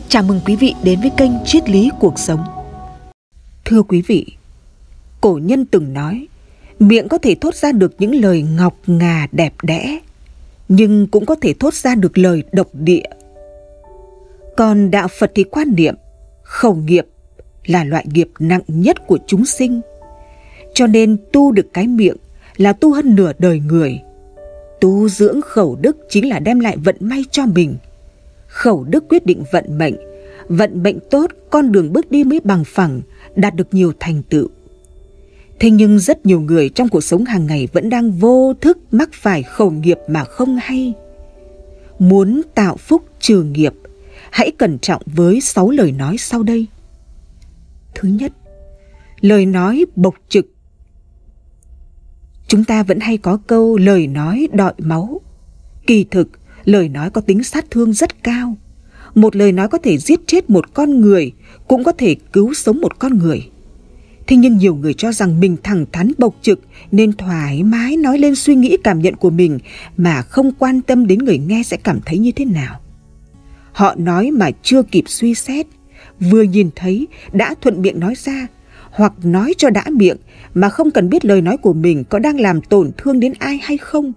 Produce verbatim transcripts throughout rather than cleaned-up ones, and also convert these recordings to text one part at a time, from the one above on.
Chào mừng quý vị đến với kênh Triết lý cuộc sống. Thưa quý vị, cổ nhân từng nói, miệng có thể thốt ra được những lời ngọc ngà đẹp đẽ, nhưng cũng có thể thốt ra được lời độc địa. Còn đạo Phật thì quan niệm, khẩu nghiệp là loại nghiệp nặng nhất của chúng sinh. Cho nên tu được cái miệng là tu hơn nửa đời người. Tu dưỡng khẩu đức chính là đem lại vận may cho mình. Khẩu đức quyết định vận mệnh. Vận mệnh tốt, con đường bước đi mới bằng phẳng, đạt được nhiều thành tựu. Thế nhưng rất nhiều người trong cuộc sống hàng ngày vẫn đang vô thức mắc phải khẩu nghiệp mà không hay. Muốn tạo phúc trừ nghiệp, hãy cẩn trọng với sáu lời nói sau đây. Thứ nhất, lời nói bộc trực. Chúng ta vẫn hay có câu lời nói đọi máu. Kỳ thực, lời nói có tính sát thương rất cao. Một lời nói có thể giết chết một con người, cũng có thể cứu sống một con người. Thế nhưng nhiều người cho rằng mình thẳng thắn bộc trực nên thoải mái nói lên suy nghĩ cảm nhận của mình mà không quan tâm đến người nghe sẽ cảm thấy như thế nào. Họ nói mà chưa kịp suy xét, vừa nhìn thấy đã thuận miệng nói ra, hoặc nói cho đã miệng mà không cần biết lời nói của mình có đang làm tổn thương đến ai hay không.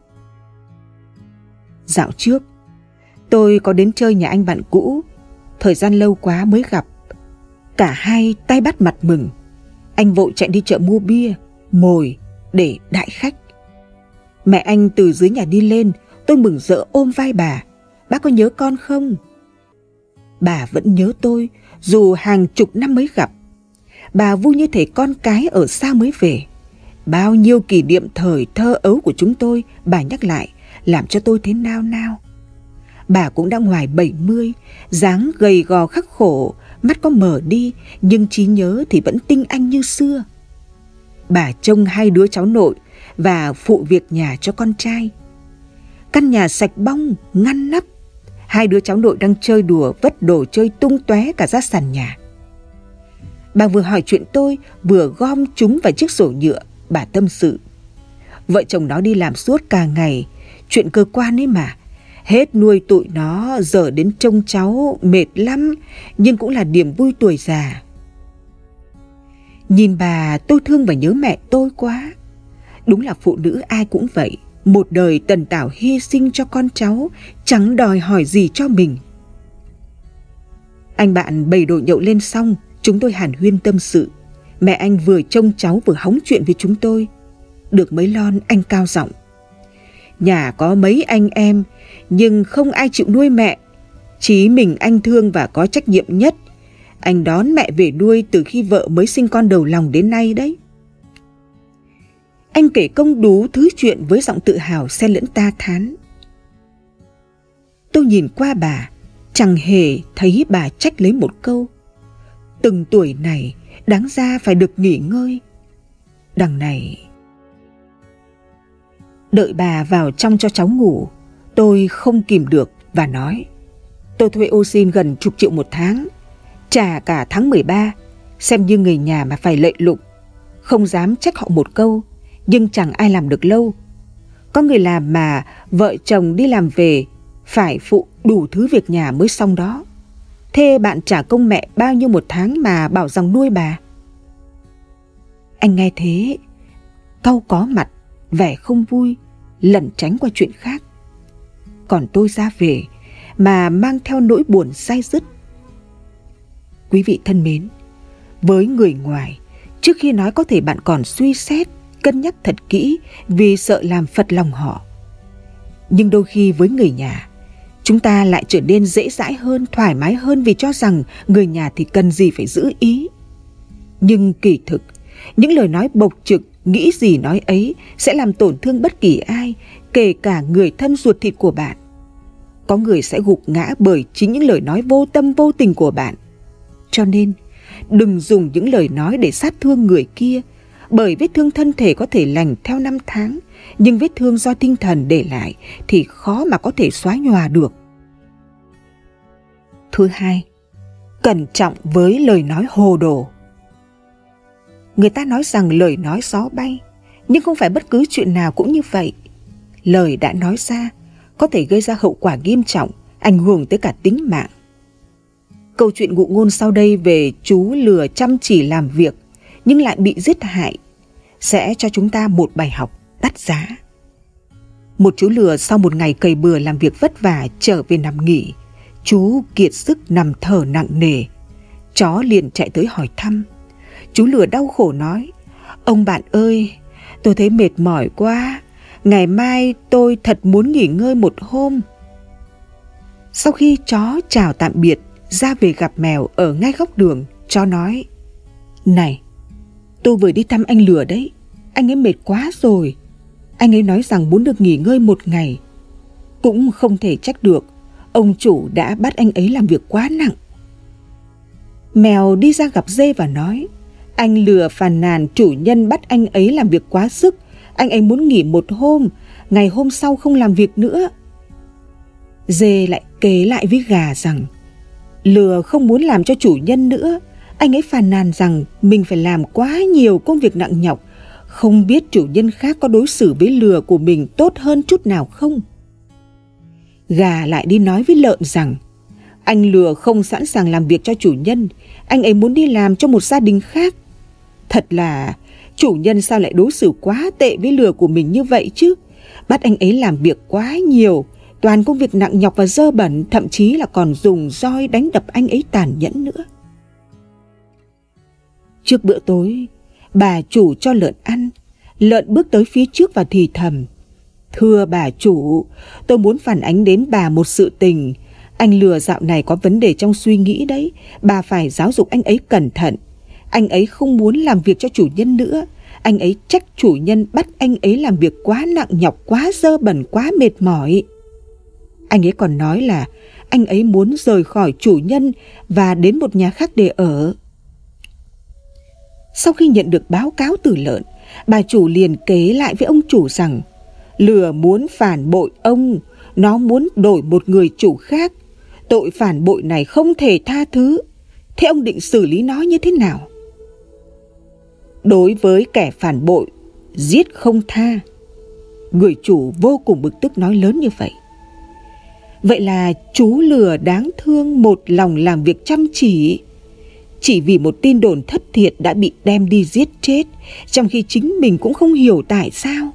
Dạo trước, tôi có đến chơi nhà anh bạn cũ, thời gian lâu quá mới gặp. Cả hai tay bắt mặt mừng. Anh vội chạy đi chợ mua bia, mồi để đãi khách. Mẹ anh từ dưới nhà đi lên, tôi mừng rỡ ôm vai bà. Bác có nhớ con không? Bà vẫn nhớ tôi, dù hàng chục năm mới gặp. Bà vui như thể con cái ở xa mới về. Bao nhiêu kỷ niệm thời thơ ấu của chúng tôi, bà nhắc lại, làm cho tôi thấy nao nao. Bà cũng đã ngoài bảy mươi, dáng gầy gò khắc khổ, mắt có mờ đi, nhưng trí nhớ thì vẫn tinh anh như xưa. Bà trông hai đứa cháu nội và phụ việc nhà cho con trai. Căn nhà sạch bong, ngăn nắp. Hai đứa cháu nội đang chơi đùa, vất đồ chơi tung tóe cả ra sàn nhà. Bà vừa hỏi chuyện tôi, vừa gom chúng vào chiếc rổ nhựa. Bà tâm sự. Vợ chồng nó đi làm suốt cả ngày, chuyện cơ quan ấy mà. Hết nuôi tụi nó, giờ đến trông cháu mệt lắm, nhưng cũng là niềm vui tuổi già. Nhìn bà, tôi thương và nhớ mẹ tôi quá. Đúng là phụ nữ ai cũng vậy, một đời tần tảo hy sinh cho con cháu, chẳng đòi hỏi gì cho mình. Anh bạn bày đồ nhậu lên xong, chúng tôi hàn huyên tâm sự. Mẹ anh vừa trông cháu vừa hóng chuyện với chúng tôi. Được mấy lon, anh cao giọng. Nhà có mấy anh em, nhưng không ai chịu nuôi mẹ. Chỉ mình anh thương và có trách nhiệm nhất. Anh đón mẹ về nuôi từ khi vợ mới sinh con đầu lòng đến nay đấy. Anh kể công đủ thứ chuyện với giọng tự hào xen lẫn ta thán. Tôi nhìn qua bà, chẳng hề thấy bà trách lấy một câu. Từng tuổi này đáng ra phải được nghỉ ngơi. Đằng này... Đợi bà vào trong cho cháu ngủ, tôi không kìm được và nói. Tôi thuê ô xin gần chục triệu một tháng, trả cả tháng mười ba, xem như người nhà mà phải lệ lụng. Không dám trách họ một câu, nhưng chẳng ai làm được lâu. Có người làm mà vợ chồng đi làm về, phải phụ đủ thứ việc nhà mới xong đó. Thế bạn trả công mẹ bao nhiêu một tháng mà bảo rằng nuôi bà? Anh nghe thế, cau có mặt, vẻ không vui, lẩn tránh qua chuyện khác. Còn tôi ra về mà mang theo nỗi buồn day dứt. Quý vị thân mến, với người ngoài, trước khi nói có thể bạn còn suy xét, cân nhắc thật kỹ vì sợ làm phật lòng họ. Nhưng đôi khi với người nhà, chúng ta lại trở nên dễ dãi hơn, thoải mái hơn vì cho rằng người nhà thì cần gì phải giữ ý. Nhưng kỳ thực, những lời nói bộc trực, nghĩ gì nói ấy sẽ làm tổn thương bất kỳ ai, kể cả người thân ruột thịt của bạn. Có người sẽ gục ngã bởi chính những lời nói vô tâm vô tình của bạn. Cho nên, đừng dùng những lời nói để sát thương người kia, bởi vết thương thân thể có thể lành theo năm tháng, nhưng vết thương do tinh thần để lại thì khó mà có thể xóa nhòa được. Thứ hai, cẩn trọng với lời nói hồ đồ. Người ta nói rằng lời nói gió bay, nhưng không phải bất cứ chuyện nào cũng như vậy. Lời đã nói ra có thể gây ra hậu quả nghiêm trọng, ảnh hưởng tới cả tính mạng. Câu chuyện ngụ ngôn sau đây về chú lừa chăm chỉ làm việc nhưng lại bị giết hại sẽ cho chúng ta một bài học đắt giá. Một chú lừa sau một ngày cày bừa làm việc vất vả trở về nằm nghỉ. Chú kiệt sức nằm thở nặng nề. Chó liền chạy tới hỏi thăm. Chú lừa đau khổ nói: "Ông bạn ơi, tôi thấy mệt mỏi quá. Ngày mai tôi thật muốn nghỉ ngơi một hôm." Sau khi chó chào tạm biệt, ra về gặp mèo ở ngay góc đường, chó nói: "Này, tôi vừa đi thăm anh lừa đấy. Anh ấy mệt quá rồi. Anh ấy nói rằng muốn được nghỉ ngơi một ngày. Cũng không thể trách được, ông chủ đã bắt anh ấy làm việc quá nặng." Mèo đi ra gặp dê và nói: "Anh lừa phàn nàn chủ nhân bắt anh ấy làm việc quá sức. Anh ấy muốn nghỉ một hôm, ngày hôm sau không làm việc nữa." Dê lại kể lại với gà rằng lừa không muốn làm cho chủ nhân nữa. Anh ấy phàn nàn rằng mình phải làm quá nhiều công việc nặng nhọc, không biết chủ nhân khác có đối xử với lừa của mình tốt hơn chút nào không. Gà lại đi nói với lợn rằng anh lừa không sẵn sàng làm việc cho chủ nhân, anh ấy muốn đi làm cho một gia đình khác. Thật là chủ nhân sao lại đối xử quá tệ với lừa của mình như vậy chứ, bắt anh ấy làm việc quá nhiều, toàn công việc nặng nhọc và dơ bẩn, thậm chí là còn dùng roi đánh đập anh ấy tàn nhẫn nữa. Trước bữa tối, bà chủ cho lợn ăn. Lợn bước tới phía trước và thì thầm: "Thưa bà chủ, tôi muốn phản ánh đến bà một sự tình. Anh lừa dạo này có vấn đề trong suy nghĩ đấy, bà phải giáo dục anh ấy cẩn thận. Anh ấy không muốn làm việc cho chủ nhân nữa. Anh ấy trách chủ nhân bắt anh ấy làm việc quá nặng nhọc, quá dơ bẩn, quá mệt mỏi. Anh ấy còn nói là anh ấy muốn rời khỏi chủ nhân và đến một nhà khác để ở." Sau khi nhận được báo cáo từ lợn, bà chủ liền kể lại với ông chủ rằng lừa muốn phản bội ông, nó muốn đổi một người chủ khác. Tội phản bội này không thể tha thứ. Thế ông định xử lý nó như thế nào? Đối với kẻ phản bội, giết không tha. Người chủ vô cùng bực tức nói lớn như vậy. Vậy là chú lừa đáng thương một lòng làm việc chăm chỉ, chỉ vì một tin đồn thất thiệt đã bị đem đi giết chết, trong khi chính mình cũng không hiểu tại sao.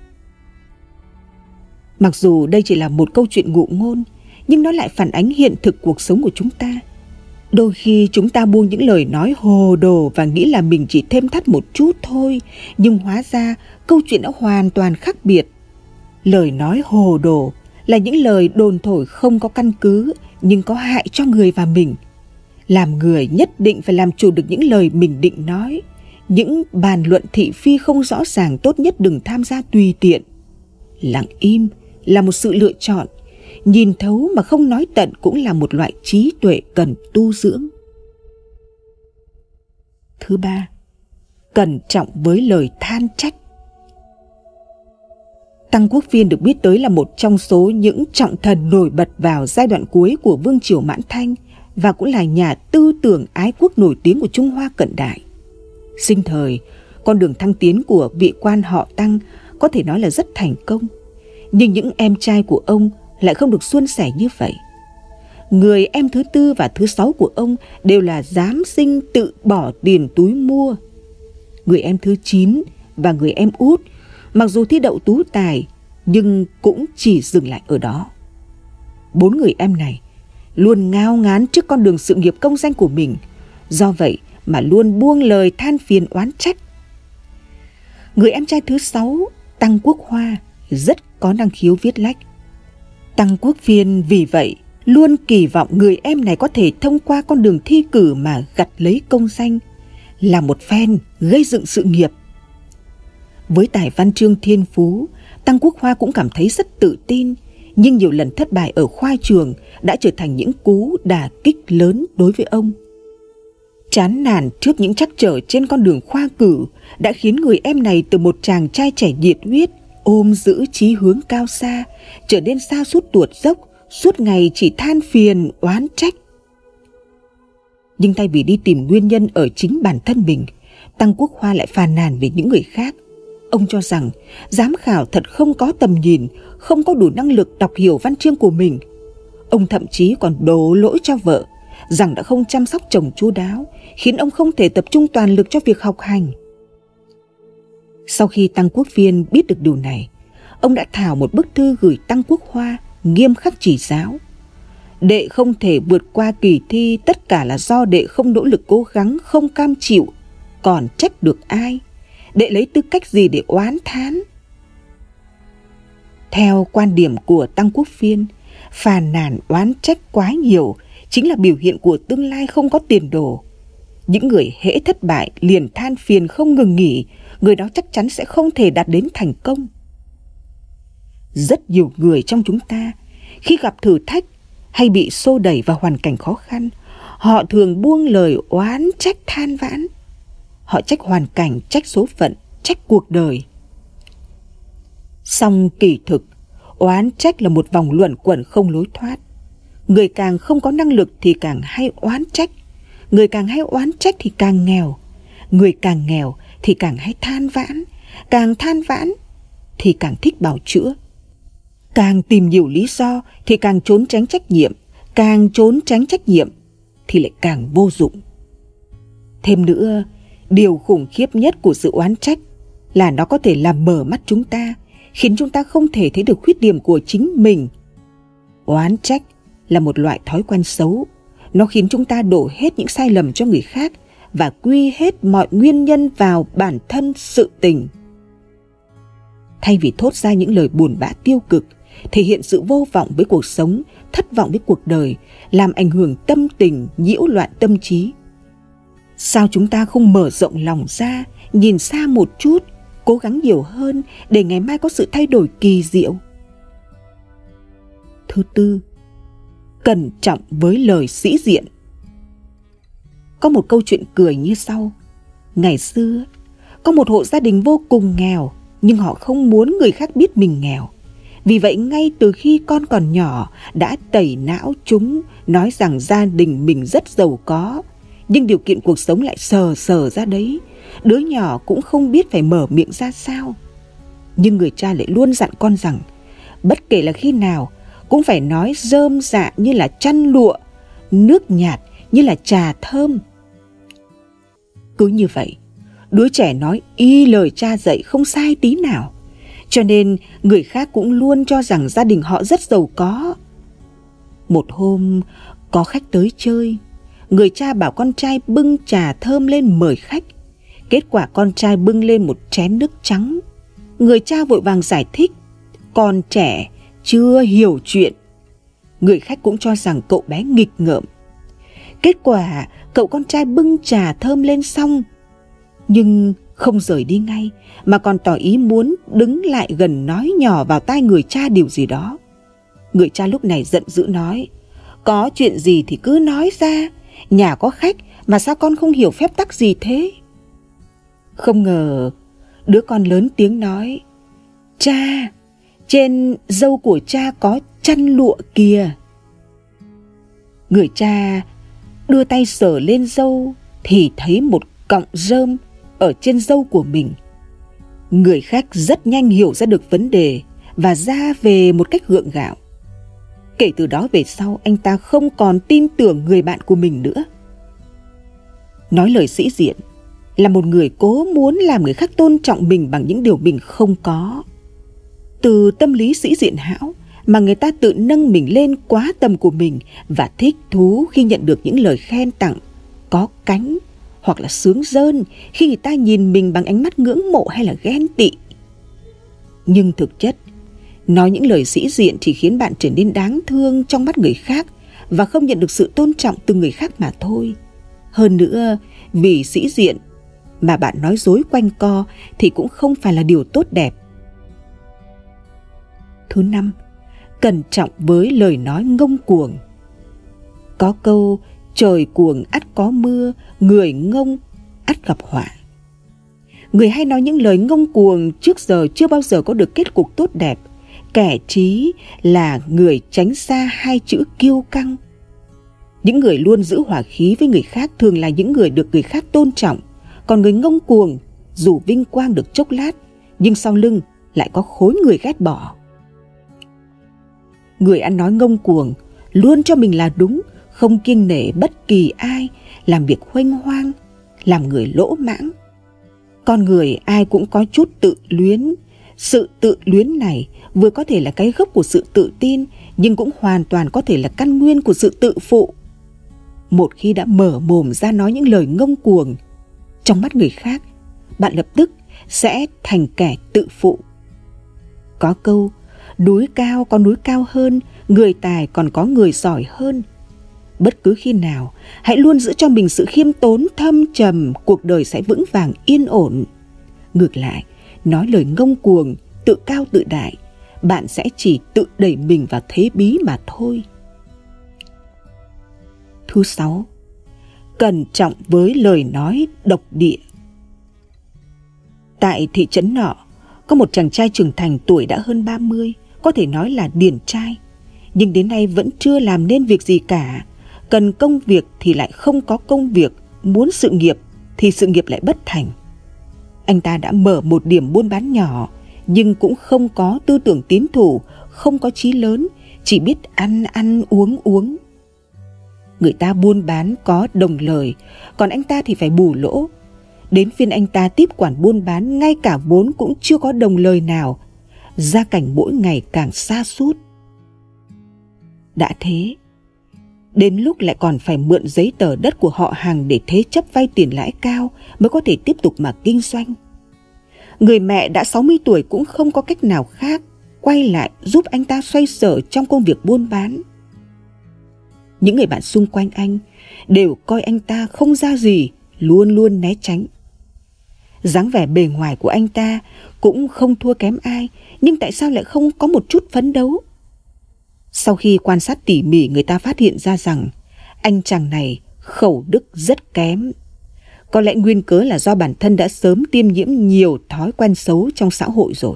Mặc dù đây chỉ là một câu chuyện ngụ ngôn, nhưng nó lại phản ánh hiện thực cuộc sống của chúng ta. Đôi khi chúng ta buông những lời nói hồ đồ và nghĩ là mình chỉ thêm thắt một chút thôi, nhưng hóa ra câu chuyện đã hoàn toàn khác biệt. Lời nói hồ đồ là những lời đồn thổi không có căn cứ, nhưng có hại cho người và mình. Làm người nhất định phải làm chủ được những lời mình định nói. Những bàn luận thị phi không rõ ràng tốt nhất đừng tham gia tùy tiện. Lặng im là một sự lựa chọn. Nhìn thấu mà không nói tận cũng là một loại trí tuệ cần tu dưỡng. Thứ ba, cẩn trọng với lời than trách. Tăng Quốc Phiên được biết tới là một trong số những trọng thần nổi bật vào giai đoạn cuối của Vương triều Mãn Thanh và cũng là nhà tư tưởng ái quốc nổi tiếng của Trung Hoa cận đại. Sinh thời, con đường thăng tiến của vị quan họ Tăng có thể nói là rất thành công, nhưng những em trai của ông lại không được suôn sẻ như vậy. Người em thứ tư và thứ sáu của ông đều là giám sinh tự bỏ tiền túi mua. Người em thứ chín và người em út mặc dù thi đậu tú tài nhưng cũng chỉ dừng lại ở đó. Bốn người em này luôn ngao ngán trước con đường sự nghiệp công danh của mình, do vậy mà luôn buông lời than phiền oán trách. Người em trai thứ sáu, Tăng Quốc Hoa, rất có năng khiếu viết lách. Tăng Quốc Phiên vì vậy luôn kỳ vọng người em này có thể thông qua con đường thi cử mà gặt lấy công danh, là một phen gây dựng sự nghiệp. Với tài văn chương thiên phú, Tăng Quốc Hoa cũng cảm thấy rất tự tin, nhưng nhiều lần thất bại ở khoa trường đã trở thành những cú đả kích lớn đối với ông. Chán nản trước những trắc trở trên con đường khoa cử đã khiến người em này từ một chàng trai trẻ nhiệt huyết, ôm giữ chí hướng cao xa, trở nên sa sút tuột dốc, suốt ngày chỉ than phiền oán trách. Nhưng thay vì đi tìm nguyên nhân ở chính bản thân mình, Tăng Quốc Hoa lại phàn nàn về những người khác. Ông cho rằng giám khảo thật không có tầm nhìn, không có đủ năng lực đọc hiểu văn chương của mình. Ông thậm chí còn đổ lỗi cho vợ, rằng đã không chăm sóc chồng chu đáo, khiến ông không thể tập trung toàn lực cho việc học hành. Sau khi Tăng Quốc Phiên biết được điều này, ông đã thảo một bức thư gửi Tăng Quốc Hoa, nghiêm khắc chỉ giáo. Đệ không thể vượt qua kỳ thi, tất cả là do đệ không nỗ lực cố gắng, không cam chịu, còn trách được ai? Đệ lấy tư cách gì để oán thán? Theo quan điểm của Tăng Quốc Phiên, phàn nàn oán trách quá nhiều chính là biểu hiện của tương lai không có tiền đồ. Những người hễ thất bại liền than phiền không ngừng nghỉ, người đó chắc chắn sẽ không thể đạt đến thành công. Rất nhiều người trong chúng ta khi gặp thử thách hay bị xô đẩy vào hoàn cảnh khó khăn, họ thường buông lời oán trách than vãn. Họ trách hoàn cảnh, trách số phận, trách cuộc đời. Song kỳ thực, oán trách là một vòng luẩn quẩn không lối thoát. Người càng không có năng lực thì càng hay oán trách. Người càng hay oán trách thì càng nghèo. Người càng nghèo thì càng hay than vãn. Càng than vãn thì càng thích bào chữa. Càng tìm nhiều lý do thì càng trốn tránh trách nhiệm. Càng trốn tránh trách nhiệm thì lại càng vô dụng. Thêm nữa, điều khủng khiếp nhất của sự oán trách là nó có thể làm mở mắt chúng ta, khiến chúng ta không thể thấy được khuyết điểm của chính mình. Oán trách là một loại thói quen xấu. Nó khiến chúng ta đổ hết những sai lầm cho người khác và quy hết mọi nguyên nhân vào bản thân sự tình. Thay vì thốt ra những lời buồn bã tiêu cực, thể hiện sự vô vọng với cuộc sống, thất vọng với cuộc đời, làm ảnh hưởng tâm tình, nhiễu loạn tâm trí, sao chúng ta không mở rộng lòng ra, nhìn xa một chút, cố gắng nhiều hơn để ngày mai có sự thay đổi kỳ diệu? Thứ tư, cẩn trọng với lời sĩ diện. Có một câu chuyện cười như sau. Ngày xưa, có một hộ gia đình vô cùng nghèo, nhưng họ không muốn người khác biết mình nghèo. Vì vậy ngay từ khi con còn nhỏ đã tẩy não chúng, nói rằng gia đình mình rất giàu có, nhưng điều kiện cuộc sống lại sờ sờ ra đấy. Đứa nhỏ cũng không biết phải mở miệng ra sao. Nhưng người cha lại luôn dặn con rằng bất kể là khi nào cũng phải nói rơm rạ như là chăn lụa, nước nhạt như là trà thơm. Cứ như vậy, đứa trẻ nói y lời cha dạy không sai tí nào. Cho nên người khác cũng luôn cho rằng gia đình họ rất giàu có. Một hôm có khách tới chơi, người cha bảo con trai bưng trà thơm lên mời khách. Kết quả con trai bưng lên một chén nước trắng. Người cha vội vàng giải thích, con trẻ chưa hiểu chuyện. Người khách cũng cho rằng cậu bé nghịch ngợm. Kết quả cậu con trai bưng trà thơm lên xong, nhưng không rời đi ngay, mà còn tỏ ý muốn đứng lại gần nói nhỏ vào tai người cha điều gì đó. Người cha lúc này giận dữ nói, có chuyện gì thì cứ nói ra, nhà có khách mà sao con không hiểu phép tắc gì thế? Không ngờ đứa con lớn tiếng nói, cha, trên râu của cha có chăn lụa kìa. Người cha đưa tay sờ lên râu thì thấy một cọng rơm ở trên râu của mình. Người khách rất nhanh hiểu ra được vấn đề và ra về một cách gượng gạo. Kể từ đó về sau, anh ta không còn tin tưởng người bạn của mình nữa. Nói lời sĩ diện là một người cố muốn làm người khác tôn trọng mình bằng những điều mình không có. Từ tâm lý sĩ diện hão mà người ta tự nâng mình lên quá tầm của mình và thích thú khi nhận được những lời khen tặng có cánh, hoặc là sướng rơn khi người ta nhìn mình bằng ánh mắt ngưỡng mộ hay là ghen tị. Nhưng thực chất, nói những lời sĩ diện chỉ khiến bạn trở nên đáng thương trong mắt người khác và không nhận được sự tôn trọng từ người khác mà thôi. Hơn nữa, vì sĩ diện mà bạn nói dối quanh co thì cũng không phải là điều tốt đẹp. Thứ năm, cẩn trọng với lời nói ngông cuồng. Có câu trời cuồng ắt có mưa, người ngông ắt gặp họa. Người hay nói những lời ngông cuồng trước giờ chưa bao giờ có được kết cục tốt đẹp. Kẻ trí là người tránh xa hai chữ kiêu căng. Những người luôn giữ hòa khí với người khác thường là những người được người khác tôn trọng. Còn người ngông cuồng dù vinh quang được chốc lát, nhưng sau lưng lại có khối người ghét bỏ. Người ăn nói ngông cuồng luôn cho mình là đúng, không kiêng nể bất kỳ ai, làm việc huênh hoang, làm người lỗ mãng. Con người ai cũng có chút tự luyến. Sự tự luyến này vừa có thể là cái gốc của sự tự tin, nhưng cũng hoàn toàn có thể là căn nguyên của sự tự phụ. Một khi đã mở mồm ra nói những lời ngông cuồng, trong mắt người khác, bạn lập tức sẽ thành kẻ tự phụ. Có câu, núi cao có núi cao hơn, người tài còn có người giỏi hơn. Bất cứ khi nào, hãy luôn giữ cho mình sự khiêm tốn thâm trầm, cuộc đời sẽ vững vàng yên ổn. Ngược lại, nói lời ngông cuồng, tự cao tự đại, bạn sẽ chỉ tự đẩy mình vào thế bí mà thôi. Thứ sáu, cẩn trọng với lời nói độc địa. Tại thị trấn nọ, có một chàng trai trưởng thành tuổi đã hơn ba mươi, có thể nói là điển trai, nhưng đến nay vẫn chưa làm nên việc gì cả. Cần công việc thì lại không có công việc, muốn sự nghiệp thì sự nghiệp lại bất thành. Anh ta đã mở một điểm buôn bán nhỏ, nhưng cũng không có tư tưởng tiến thủ, không có chí lớn, chỉ biết ăn ăn uống uống. Người ta buôn bán có đồng lời, còn anh ta thì phải bù lỗ. Đến phiên anh ta tiếp quản buôn bán, ngay cả vốn cũng chưa có đồng lời nào. Gia cảnh mỗi ngày càng sa sút. Đã thế, đến lúc lại còn phải mượn giấy tờ đất của họ hàng để thế chấp vay tiền lãi cao mới có thể tiếp tục mà kinh doanh. Người mẹ đã sáu mươi tuổi cũng không có cách nào khác quay lại giúp anh ta xoay sở trong công việc buôn bán. Những người bạn xung quanh anh đều coi anh ta không ra gì, luôn luôn né tránh. Dáng vẻ bề ngoài của anh ta cũng không thua kém ai, nhưng tại sao lại không có một chút phấn đấu? Sau khi quan sát tỉ mỉ, người ta phát hiện ra rằng anh chàng này khẩu đức rất kém. Có lẽ nguyên cớ là do bản thân đã sớm tiêm nhiễm nhiều thói quen xấu trong xã hội rồi.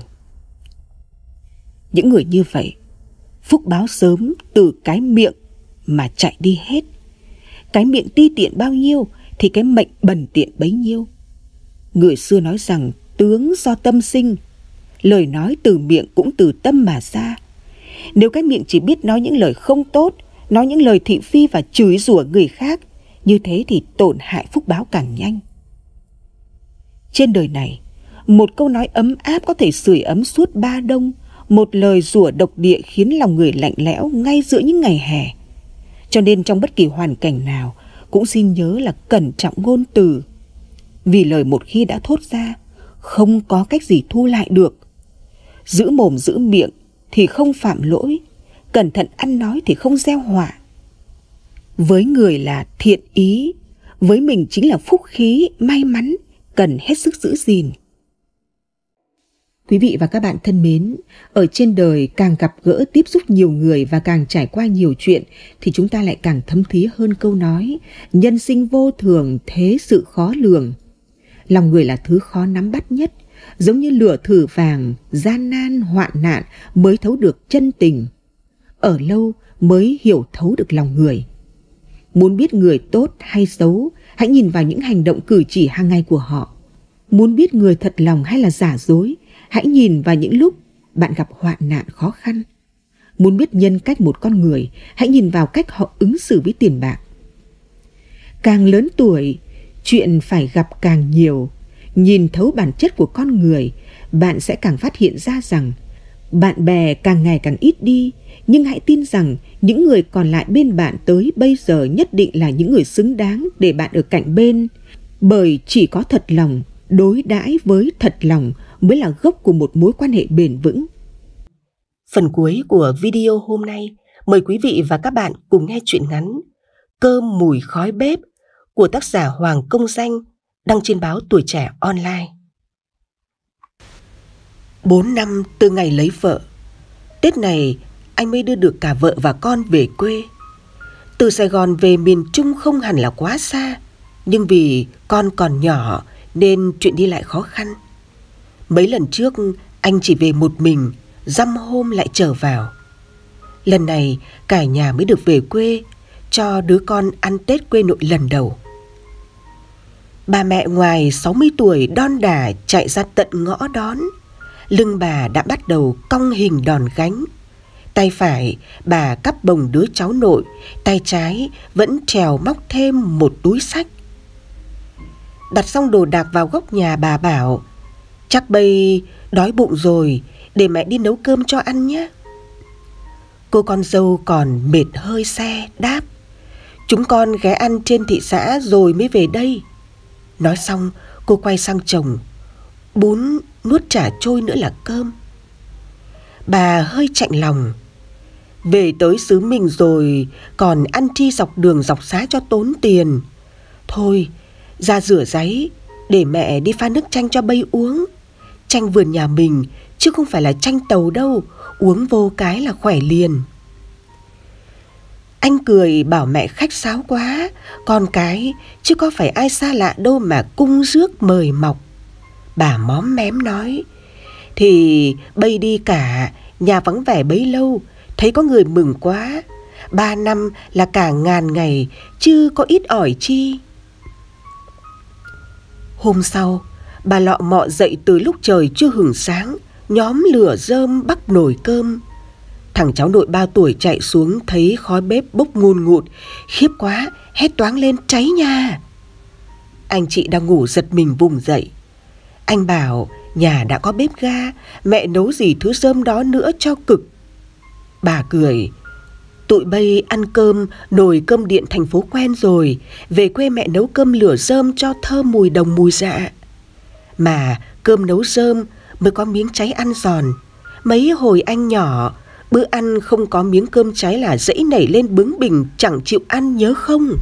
Những người như vậy, phúc báo sớm từ cái miệng mà chạy đi hết. Cái miệng ti tiện bao nhiêu thì cái mệnh bần tiện bấy nhiêu. Người xưa nói rằng tướng do tâm sinh, lời nói từ miệng cũng từ tâm mà ra. Nếu cái miệng chỉ biết nói những lời không tốt, nói những lời thị phi và chửi rủa người khác, như thế thì tổn hại phúc báo càng nhanh. Trên đời này, một câu nói ấm áp có thể sưởi ấm suốt ba đông, một lời rủa độc địa khiến lòng người lạnh lẽo ngay giữa những ngày hè. Cho nên trong bất kỳ hoàn cảnh nào, cũng xin nhớ là cẩn trọng ngôn từ. Vì lời một khi đã thốt ra, không có cách gì thu lại được. Giữ mồm giữ miệng thì không phạm lỗi, cẩn thận ăn nói thì không gieo họa. Với người là thiện ý, với mình chính là phúc khí, may mắn, cần hết sức giữ gìn. Quý vị và các bạn thân mến, ở trên đời càng gặp gỡ tiếp xúc nhiều người và càng trải qua nhiều chuyện thì chúng ta lại càng thấm thía hơn câu nói nhân sinh vô thường, thế sự khó lường. Lòng người là thứ khó nắm bắt nhất, giống như lửa thử vàng, gian nan, hoạn nạn mới thấu được chân tình. Ở lâu mới hiểu thấu được lòng người. Muốn biết người tốt hay xấu, hãy nhìn vào những hành động cử chỉ hàng ngày của họ. Muốn biết người thật lòng hay là giả dối, hãy nhìn vào những lúc bạn gặp hoạn nạn khó khăn. Muốn biết nhân cách một con người, hãy nhìn vào cách họ ứng xử với tiền bạc. Càng lớn tuổi, chuyện phải gặp càng nhiều. Nhìn thấu bản chất của con người, bạn sẽ càng phát hiện ra rằng bạn bè càng ngày càng ít đi, nhưng hãy tin rằng những người còn lại bên bạn tới bây giờ nhất định là những người xứng đáng để bạn ở cạnh bên. Bởi chỉ có thật lòng, đối đãi với thật lòng mới là gốc của một mối quan hệ bền vững. Phần cuối của video hôm nay, mời quý vị và các bạn cùng nghe truyện ngắn Cơm mùi khói bếp của tác giả Hoàng Công Danh, đăng trên báo Tuổi Trẻ Online. Bốn năm từ ngày lấy vợ, Tết này anh mới đưa được cả vợ và con về quê. Từ Sài Gòn về miền Trung không hẳn là quá xa, nhưng vì con còn nhỏ nên chuyện đi lại khó khăn. Mấy lần trước anh chỉ về một mình, dăm hôm lại trở vào. Lần này cả nhà mới được về quê, cho đứa con ăn Tết quê nội lần đầu. Bà mẹ ngoài sáu mươi tuổi đon đả chạy ra tận ngõ đón. Lưng bà đã bắt đầu cong hình đòn gánh. Tay phải bà cắp bồng đứa cháu nội, tay trái vẫn trèo móc thêm một túi xách. Đặt xong đồ đạc vào góc nhà, bà bảo: chắc bây đói bụng rồi, để mẹ đi nấu cơm cho ăn nhé. Cô con dâu còn mệt hơi xe đáp: chúng con ghé ăn trên thị xã rồi mới về đây. Nói xong cô quay sang chồng: bún nuốt chả trôi nữa là cơm. Bà hơi chạnh lòng: về tới xứ mình rồi, còn ăn chi dọc đường dọc xá cho tốn tiền. Thôi ra rửa ráy, để mẹ đi pha nước chanh cho bây uống. Chanh vườn nhà mình, chứ không phải là chanh tàu đâu, uống vô cái là khỏe liền. Anh cười bảo mẹ khách sáo quá, con cái chứ có phải ai xa lạ đâu mà cung rước mời mọc. Bà móm mém nói: thì bây đi cả, nhà vắng vẻ bấy lâu, thấy có người mừng quá. Ba năm là cả ngàn ngày, chứ có ít ỏi chi. Hôm sau, bà lọ mọ dậy từ lúc trời chưa hửng sáng, nhóm lửa rơm bắc nồi cơm. Thằng cháu nội ba tuổi chạy xuống thấy khói bếp bốc ngùn ngụt, khiếp quá, hét toáng lên: cháy nhà! Anh chị đang ngủ giật mình vùng dậy. Anh bảo nhà đã có bếp ga, mẹ nấu gì thứ rơm đó nữa cho cực. Bà cười: tụi bây ăn cơm nồi cơm điện thành phố quen rồi, về quê mẹ nấu cơm lửa rơm cho thơm mùi đồng mùi dạ. Mà cơm nấu rơm mới có miếng cháy ăn giòn. Mấy hồi anh nhỏ, bữa ăn không có miếng cơm cháy là dãy nảy lên bướng bỉnh chẳng chịu ăn, nhớ không?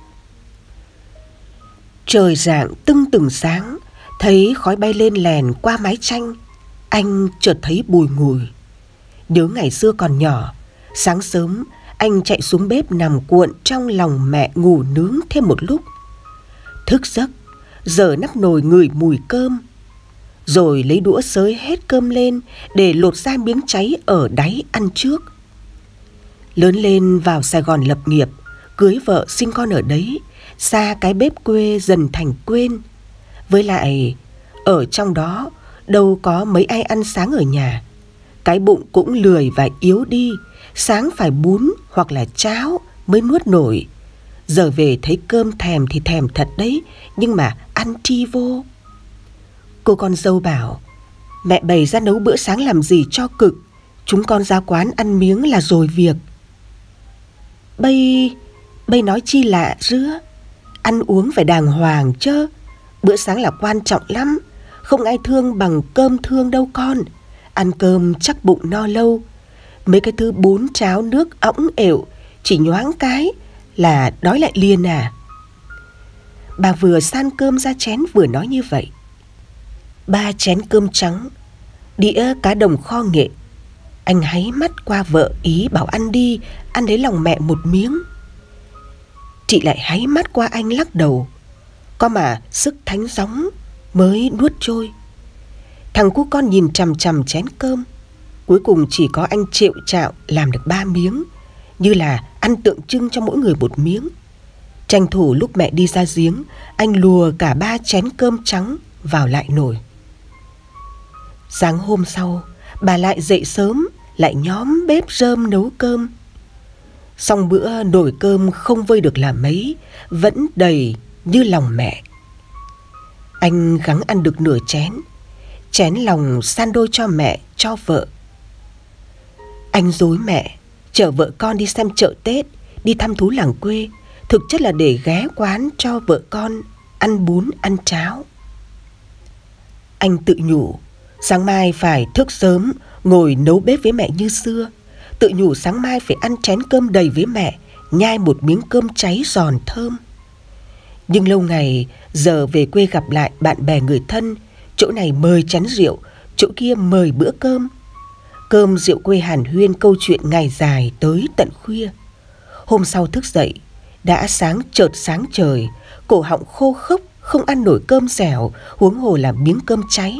Trời rạng tưng từng sáng, thấy khói bay lên lèn qua mái tranh, anh chợt thấy bùi ngùi. Nhớ ngày xưa còn nhỏ, sáng sớm anh chạy xuống bếp nằm cuộn trong lòng mẹ ngủ nướng thêm một lúc. Thức giấc, dở nắp nồi ngửi mùi cơm, rồi lấy đũa xới hết cơm lên để lột ra miếng cháy ở đáy ăn trước. Lớn lên vào Sài Gòn lập nghiệp, cưới vợ sinh con ở đấy, xa cái bếp quê dần thành quên. Với lại ở trong đó đâu có mấy ai ăn sáng ở nhà, cái bụng cũng lười và yếu đi, sáng phải bún hoặc là cháo mới nuốt nổi. Giờ về thấy cơm thèm thì thèm thật đấy, nhưng mà ăn chi vô. Cô con dâu bảo: mẹ bày ra nấu bữa sáng làm gì cho cực, chúng con ra quán ăn miếng là rồi việc. Bây, bây nói chi lạ rứa, ăn uống phải đàng hoàng chứ. Bữa sáng là quan trọng lắm, không ai thương bằng cơm thương đâu con. Ăn cơm chắc bụng no lâu. Mấy cái thứ bún cháo nước õng ệu, chỉ nhoáng cái là đói lại liền à. Bà vừa san cơm ra chén vừa nói như vậy. Ba chén cơm trắng, đĩa cá đồng kho nghệ. Anh háy mắt qua vợ ý bảo ăn đi, ăn lấy lòng mẹ một miếng. Chị lại háy mắt qua anh lắc đầu: có mà sức thánh gióng mới nuốt trôi. Thằng cu con nhìn chằm chằm chén cơm. Cuối cùng chỉ có anh Triệu Trạo làm được ba miếng, như là ăn tượng trưng cho mỗi người một miếng. Tranh thủ lúc mẹ đi ra giếng, anh lùa cả ba chén cơm trắng vào lại nồi. Sáng hôm sau, bà lại dậy sớm, lại nhóm bếp rơm nấu cơm. Xong bữa nồi cơm không vơi được là mấy, vẫn đầy như lòng mẹ. Anh gắng ăn được nửa chén, chén lòng san đôi cho mẹ, cho vợ. Anh dối mẹ chở vợ con đi xem chợ Tết, đi thăm thú làng quê, thực chất là để ghé quán cho vợ con ăn bún ăn cháo. Anh tự nhủ sáng mai phải thức sớm ngồi nấu bếp với mẹ như xưa. Tự nhủ sáng mai phải ăn chén cơm đầy với mẹ, nhai một miếng cơm cháy giòn thơm. Nhưng lâu ngày, giờ về quê gặp lại bạn bè người thân, chỗ này mời chén rượu, chỗ kia mời bữa cơm. Cơm rượu quê hàn huyên câu chuyện ngày dài tới tận khuya. Hôm sau thức dậy, đã sáng chợt sáng trời, cổ họng khô khốc, không ăn nổi cơm dẻo, huống hồ là miếng cơm cháy.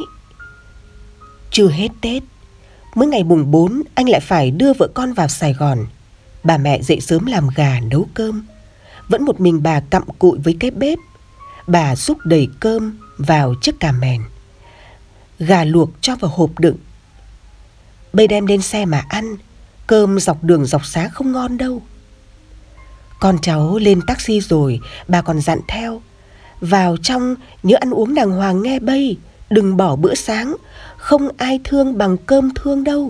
Chưa hết Tết, mới ngày mùng bốn anh lại phải đưa vợ con vào Sài Gòn. Bà mẹ dậy sớm làm gà nấu cơm. Vẫn một mình bà cặm cụi với cái bếp. Bà xúc đầy cơm vào chiếc cà mèn. Gà luộc cho vào hộp đựng. Bây đem lên xe mà ăn, Cơm dọc đường dọc xá không ngon đâu. Con cháu lên taxi rồi, bà còn dặn theo: vào trong nhớ ăn uống đàng hoàng nghe bây, đừng bỏ bữa sáng, không ai thương bằng cơm thương đâu.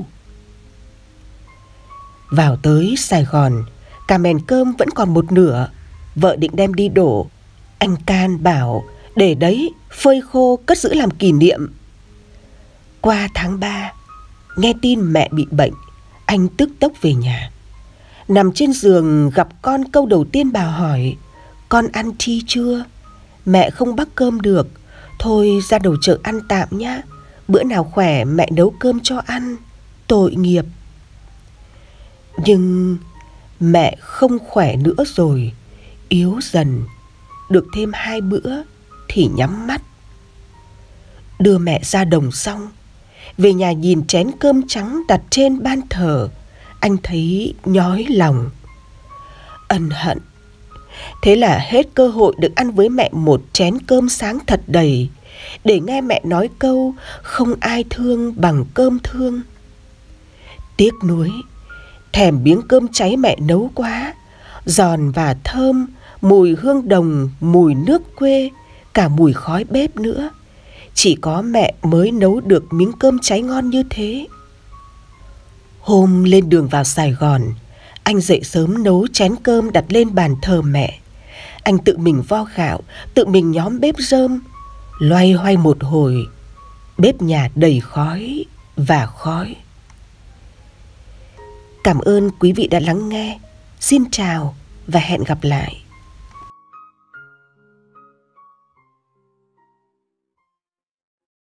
Vào tới Sài Gòn, cả mền cơm vẫn còn một nửa. Vợ định đem đi đổ, anh can bảo để đấy phơi khô cất giữ làm kỷ niệm. Qua tháng ba, nghe tin mẹ bị bệnh, anh tức tốc về nhà. Nằm trên giường gặp con, câu đầu tiên bà hỏi: con ăn chi chưa? Mẹ không bắc cơm được, thôi ra đầu chợ ăn tạm nhá, bữa nào khỏe mẹ nấu cơm cho ăn. Tội nghiệp. Nhưng mẹ không khỏe nữa rồi, yếu dần. Được thêm hai bữa thì nhắm mắt. Đưa mẹ ra đồng xong, về nhà nhìn chén cơm trắng đặt trên ban thờ, anh thấy nhói lòng. Ân hận. Thế là hết cơ hội được ăn với mẹ một chén cơm sáng thật đầy, để nghe mẹ nói câu không ai thương bằng cơm thương. Tiếc nuối, thèm miếng cơm cháy mẹ nấu quá, giòn và thơm, mùi hương đồng, mùi nước quê, cả mùi khói bếp nữa. Chỉ có mẹ mới nấu được miếng cơm cháy ngon như thế. Hôm lên đường vào Sài Gòn, anh dậy sớm nấu chén cơm đặt lên bàn thờ mẹ. Anh tự mình vo gạo, tự mình nhóm bếp rơm. Loay hoay một hồi, bếp nhà đầy khói và khói. Cảm ơn quý vị đã lắng nghe. Xin chào và hẹn gặp lại.